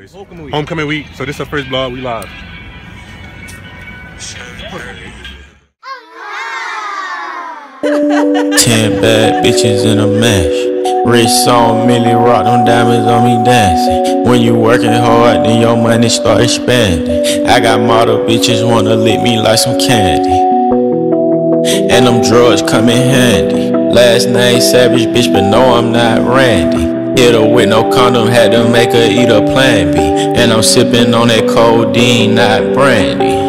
Aries. Homecoming week. So this is our first vlog. We live. 10 bad bitches in a mash. Wrist on Millie Rock, them diamonds on me dancing. When you working hard, then your money start expanding. I got model bitches wanna lick me like some candy, and them drugs come in handy. Last name Savage, bitch, but no, I'm not Randy. Hit her with no condom, had to make her eat a Plan B. And I'm sipping on that codeine, not brandy.